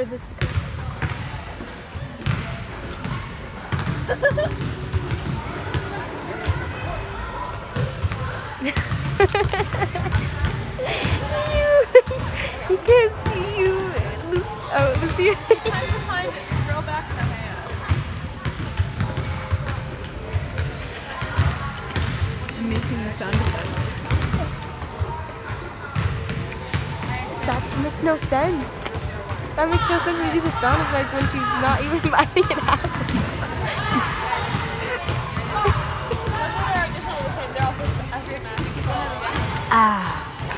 this to go. You can't see you. Lucia. Time to find girl back in the hand. I'm making the sound effects. That makes no sense. That makes no sense to do the sound effect when she's not even biting it out. Ah.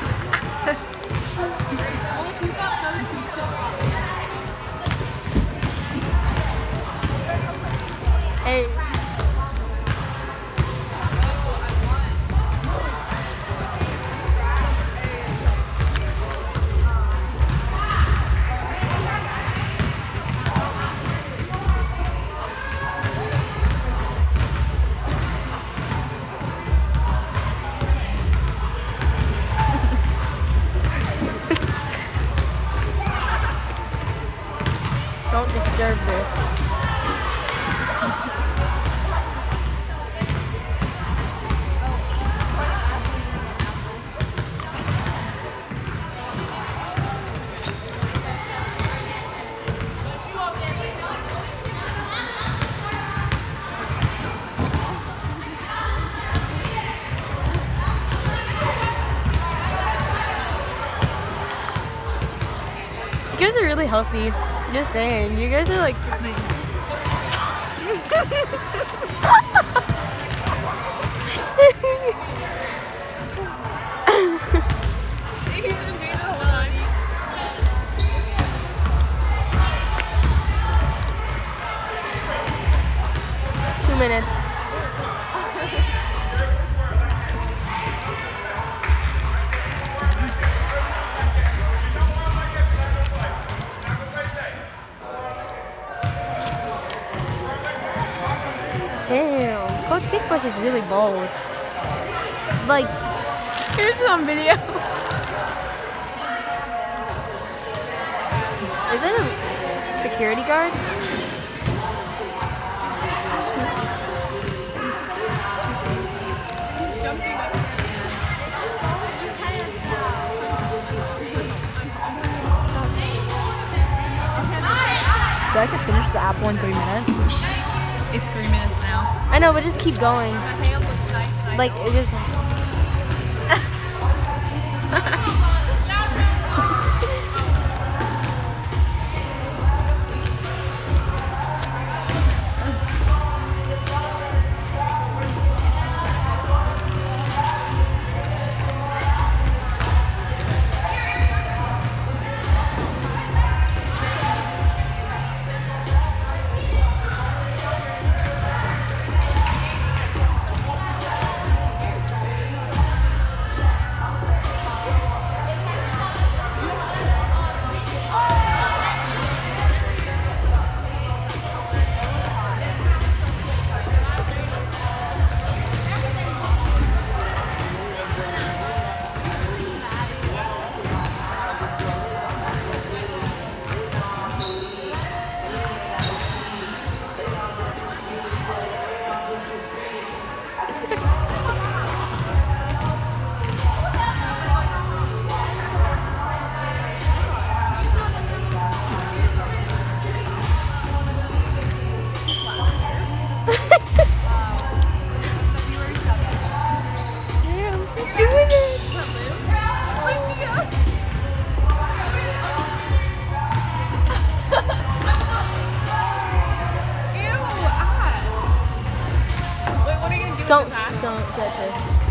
Hey. Don't disturb this. You guys are really healthy. Just saying, you guys are like. Minutes. Damn, Coach Big Bush is really bold. Like, here's some video. Is that a security guard? I could finish the apple in 3 minutes. It's 3 minutes now. I know, but just keep going. My hand looks nice. Like, it just. Don't judge her.